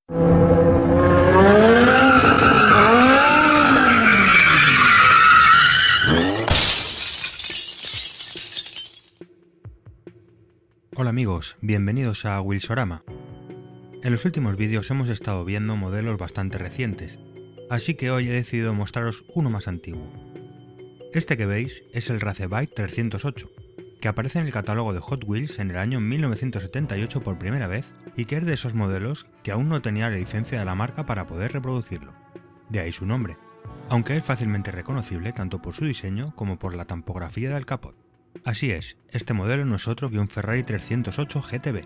Hola amigos, bienvenidos a Wheelsorama. En los últimos vídeos hemos estado viendo modelos bastante recientes, así que hoy he decidido mostraros uno más antiguo. Este que veis es el Racebyte 308, que aparece en el catálogo de Hot Wheels en el año 1978 por primera vez y que es de esos modelos que aún no tenía la licencia de la marca para poder reproducirlo. De ahí su nombre, aunque es fácilmente reconocible tanto por su diseño como por la tampografía del capot. Así es, este modelo no es otro que un Ferrari 308 GTB.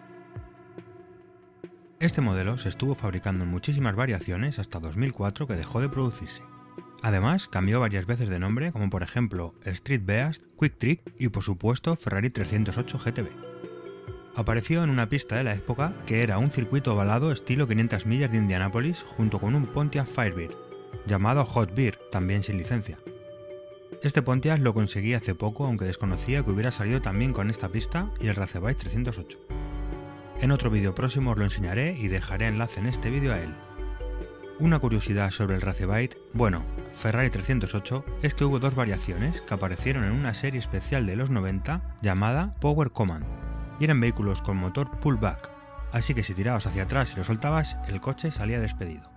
Este modelo se estuvo fabricando en muchísimas variaciones hasta 2004 que dejó de producirse. Además, cambió varias veces de nombre como por ejemplo Street Beast, Quick Trick y por supuesto Ferrari 308 GTB. Apareció en una pista de la época que era un circuito ovalado estilo 500 millas de Indianápolis junto con un Pontiac Firebird, llamado Hot Beard, también sin licencia. Este Pontiac lo conseguí hace poco, aunque desconocía que hubiera salido también con esta pista y el Racebyte 308. En otro vídeo próximo os lo enseñaré y dejaré enlace en este vídeo a él. Una curiosidad sobre el Racebyte, Ferrari 308, es que hubo dos variaciones que aparecieron en una serie especial de los 90 llamada Power Command, y eran vehículos con motor pullback, así que si tirabas hacia atrás y lo soltabas, el coche salía despedido.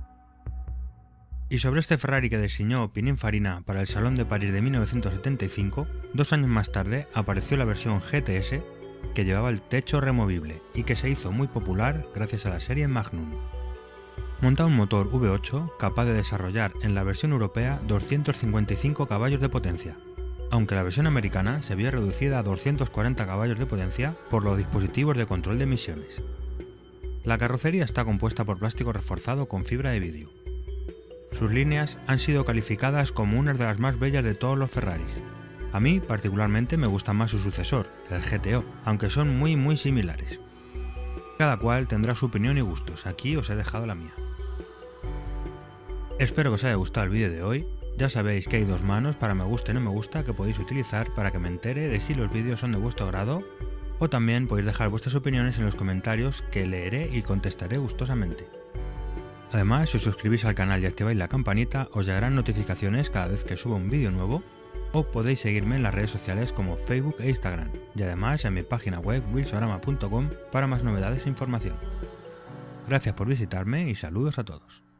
Y sobre este Ferrari que diseñó Pininfarina para el Salón de París de 1975, 2 años más tarde apareció la versión GTS que llevaba el techo removible y que se hizo muy popular gracias a la serie Magnum. Monta un motor V8 capaz de desarrollar en la versión europea 255 caballos de potencia, aunque la versión americana se vio reducida a 240 caballos de potencia por los dispositivos de control de emisiones. La carrocería está compuesta por plástico reforzado con fibra de vidrio. Sus líneas han sido calificadas como una de las más bellas de todos los Ferraris. A mí particularmente me gusta más su sucesor, el GTO, aunque son muy similares. Cada cual tendrá su opinión y gustos, aquí os he dejado la mía. Espero que os haya gustado el vídeo de hoy. Ya sabéis que hay dos manos para me gusta y no me gusta que podéis utilizar para que me entere de si los vídeos son de vuestro agrado, o también podéis dejar vuestras opiniones en los comentarios que leeré y contestaré gustosamente. Además, si os suscribís al canal y activáis la campanita, os llegarán notificaciones cada vez que suba un vídeo nuevo, o podéis seguirme en las redes sociales como Facebook e Instagram, y además en mi página web wheelsorama.com para más novedades e información. Gracias por visitarme y saludos a todos.